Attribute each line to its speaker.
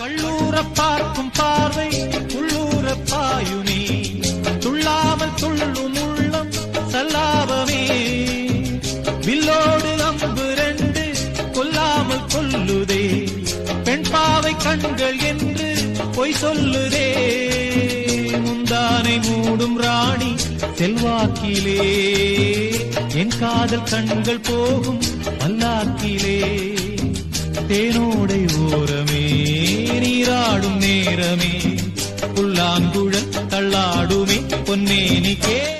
Speaker 1: கல்லூர பார்க்கும் பார்வை உள்ளூர பாயுனே, துள்ளாமல் துள்ளும் உள்ளம் சல்லாபமே. வில்லோடு அம்பு ரெண்டு கொல்லாமல் கொல்லுதே, பெண் பாவை கண்கள் என்று பொய் சொல்லுதே. முந்தானை மூடும் ராணி செல்வாக்கிலே, என் காதல் கண்கள் போகும் பல்லாக்கிலே. தேனோடை ஓரமே நீராடும் நேரமே, புல்லாங்குழல் தள்ளாடுமே பொன்னேனிக்கே.